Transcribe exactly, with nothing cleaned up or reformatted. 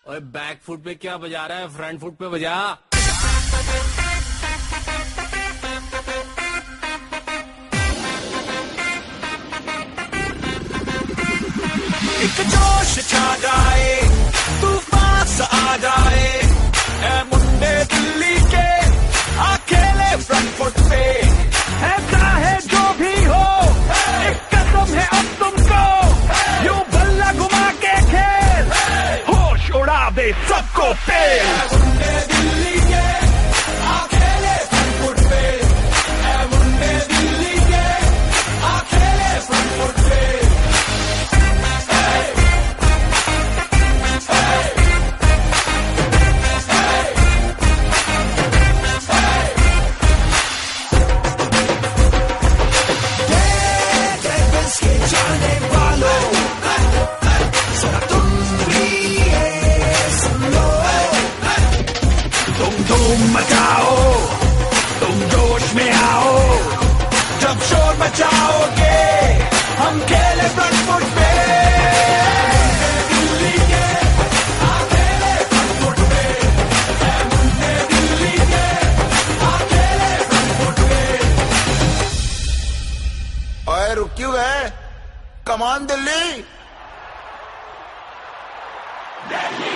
ओए back foot पे क्या बजा रहा है, फ्रंट फुट पे बजा। एक जोश छा जाए, तूफान सा आ जाए, ए मुंडे दिल्ली के अकेले फ्रंट फुट पे, है चाहे जो भी हो, एक कदम है अब तुमको, यूं बल्ला घुमा के खेल, होश उड़ा दे सबको तेल। मुंडे दिल्ली के अकेले फ्रंट फुट पे, ए मुंडे दिल्ली के अकेले फ्रंट फुट पे। जाने वालों, जरा तुम भी ये सुन लो, तुम धूम मचाओ, तुम जोश में आओ, जब शोर मचाओगे हम खेले फ्रंट फुट पे। दिल्ली के अकेले फ्रंट फुट पे, मुंडे दिल्ली के अकेले फ्रंट फुट पे। ओए रुक क्यों गए? कमान दिल्ली।